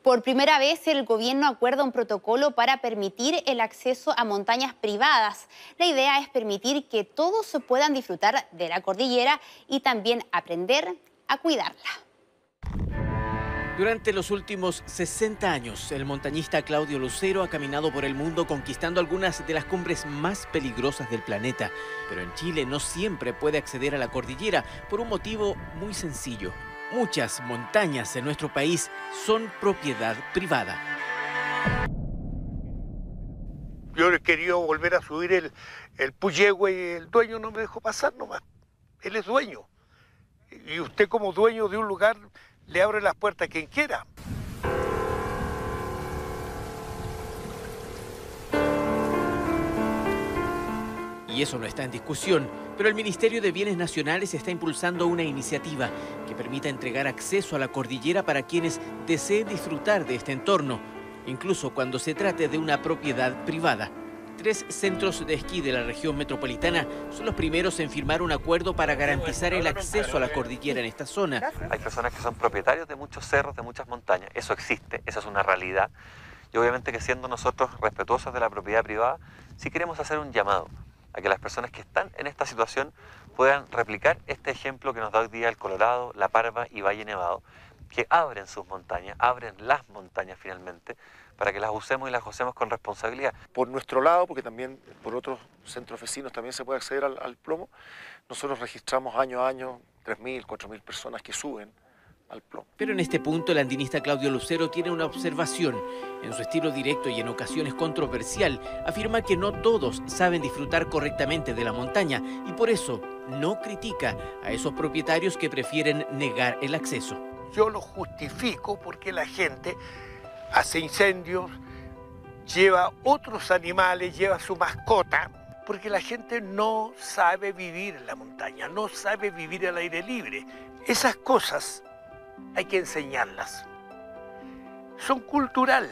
Por primera vez, el gobierno acuerda un protocolo para permitir el acceso a montañas privadas. La idea es permitir que todos puedan disfrutar de la cordillera y también aprender a cuidarla. Durante los últimos 60 años, el montañista Claudio Lucero ha caminado por el mundo conquistando algunas de las cumbres más peligrosas del planeta. Pero en Chile no siempre puede acceder a la cordillera por un motivo muy sencillo. Muchas montañas en nuestro país son propiedad privada. Yo he querido volver a subir el Puyehue y el dueño no me dejó pasar nomás. Él es dueño. Y usted como dueño de un lugar le abre las puertas a quien quiera. Y eso no está en discusión, pero el Ministerio de Bienes Nacionales está impulsando una iniciativa que permita entregar acceso a la cordillera para quienes deseen disfrutar de este entorno, incluso cuando se trate de una propiedad privada. 3 centros de esquí de la región metropolitana son los primeros en firmar un acuerdo para garantizar el acceso a la cordillera en esta zona. Hay personas que son propietarios de muchos cerros, de muchas montañas. Eso existe, esa es una realidad. Y obviamente que siendo nosotros respetuosos de la propiedad privada, sí queremos hacer un llamado a que las personas que están en esta situación puedan replicar este ejemplo que nos da hoy día el Colorado, La Parva y Valle Nevado, que abren sus montañas, abren las montañas finalmente, para que las usemos y las gocemos con responsabilidad. Por nuestro lado, porque también por otros centros vecinos también se puede acceder al plomo, nosotros registramos año a año 3.000, 4.000 personas que suben al plomo. Pero en este punto el andinista Claudio Lucero tiene una observación. En su estilo directo y en ocasiones controversial, afirma que no todos saben disfrutar correctamente de la montaña y por eso no critica a esos propietarios que prefieren negar el acceso. Yo lo justifico porque la gente hace incendios, lleva otros animales, lleva su mascota, porque la gente no sabe vivir en la montaña, no sabe vivir al aire libre. Esas cosas hay que enseñarlas. Son cultural.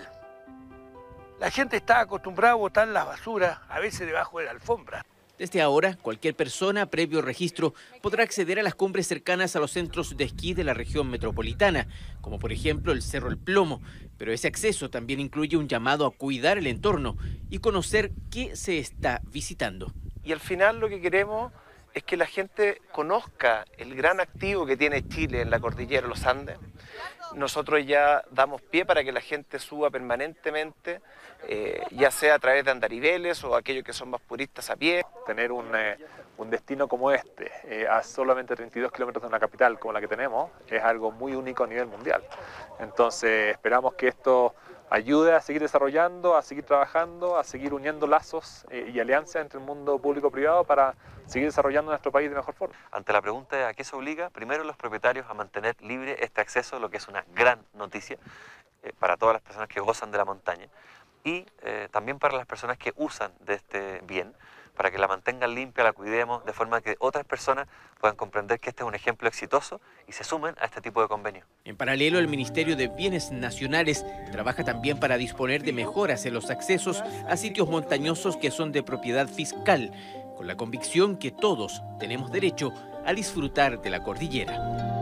La gente está acostumbrada a botar las basuras, a veces debajo de la alfombra. Desde ahora, cualquier persona, previo registro, podrá acceder a las cumbres cercanas a los centros de esquí de la región metropolitana, como por ejemplo el Cerro El Plomo. Pero ese acceso también incluye un llamado a cuidar el entorno y conocer qué se está visitando. Y al final lo que queremos es que la gente conozca el gran activo que tiene Chile en la cordillera de los Andes. Nosotros ya damos pie para que la gente suba permanentemente, ya sea a través de andariveles o aquellos que son más puristas a pie. Tener un destino como este, a solamente 32 kilómetros de una capital como la que tenemos, es algo muy único a nivel mundial. Entonces esperamos que esto ayude a seguir desarrollando, a seguir trabajando, a seguir uniendo lazos y alianzas entre el mundo público-privado para seguir desarrollando nuestro país de mejor forma. Ante la pregunta de a qué se obliga, primero los propietarios a mantener libre este acceso, lo que es una gran noticia para todas las personas que gozan de la montaña y también para las personas que usan de este bien, para que la mantengan limpia, la cuidemos, de forma que otras personas puedan comprender que este es un ejemplo exitoso y se sumen a este tipo de convenios. En paralelo, el Ministerio de Bienes Nacionales trabaja también para disponer de mejoras en los accesos a sitios montañosos que son de propiedad fiscal, con la convicción que todos tenemos derecho a disfrutar de la cordillera.